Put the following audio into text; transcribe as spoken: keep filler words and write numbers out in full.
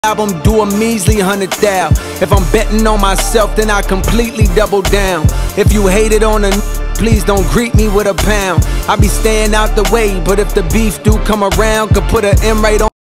album, do a measly hundred thou. If I'm betting on myself, then I completely double down. If you hated on a n please don't greet me with a pound. I be staying out the way, but if the beef do come around, could put an M right on